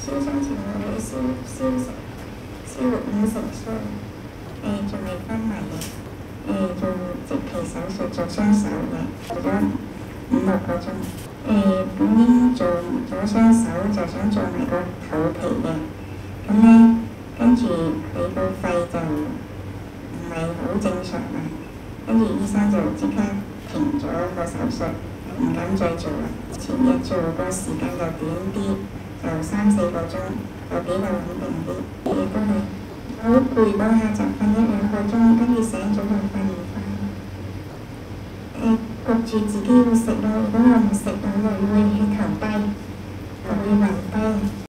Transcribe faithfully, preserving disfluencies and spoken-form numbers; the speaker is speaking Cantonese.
燒傷前我哋燒燒成燒六五成傷，誒仲未昏迷嘅，誒做植皮手術做雙手嘅，做咗五六個鐘。誒本應做咗雙手就想做埋個肚皮嘅，咁咧跟住佢個肺就唔係好正常啊，跟住醫生就即刻停咗個手術，唔敢再做啦。前日做個時間就短啲，就三四個鐘，就比較穩定啲。亦都係好攰嗰下就瞓一兩個鐘，跟住醒咗就瞓唔翻。誒焗住自己要食咯，如果我唔食，我就會氣球低，就會暈低。